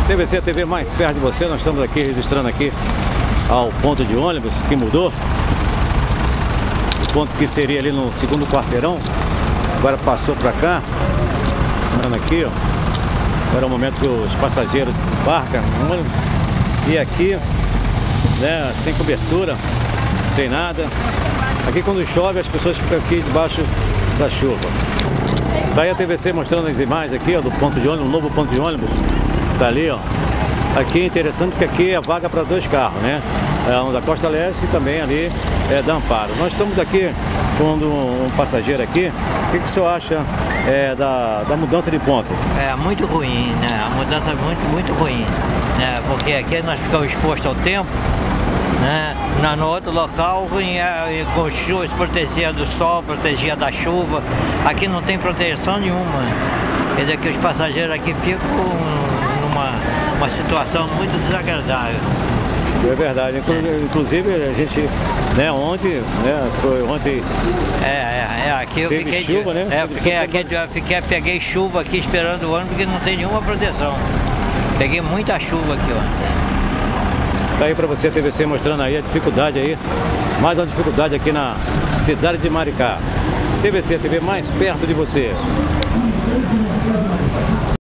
TVC, a TV mais perto de você. Nós estamos aqui registrando aqui ao ponto de ônibus que mudou. O ponto que seria ali no segundo quarteirão, agora passou para cá. Olhando aqui, ó. Era o momento que os passageiros embarcam no ônibus. E aqui, né, sem cobertura, sem nada. Aqui quando chove as pessoas ficam aqui debaixo da chuva. Daí a TVC mostrando as imagens aqui, ó, do ponto de ônibus, um novo ponto de ônibus. Tá ali, ó. Aqui é interessante porque aqui é vaga para 2 carros, né? É um da Costa Leste e também ali da Amparo. Nós estamos aqui com um passageiro aqui. O que o senhor acha da mudança de ponto? É muito ruim, né? A mudança é muito ruim, né? Porque aqui nós ficamos expostos ao tempo, né? No outro local, com chuvas, protegia do sol, protegia da chuva. Aqui não tem proteção nenhuma. Quer dizer que os passageiros aqui ficam numa situação muito desagradável. É verdade, inclusive a gente, né, ontem, aqui eu teve fiquei chuva, né? Peguei chuva aqui esperando o ônibus porque não tem nenhuma proteção. Peguei muita chuva aqui ontem. Tá aí para você a TVC mostrando aí a dificuldade aí, mais uma dificuldade aqui na cidade de Maricá. TVC, a TV mais perto de você.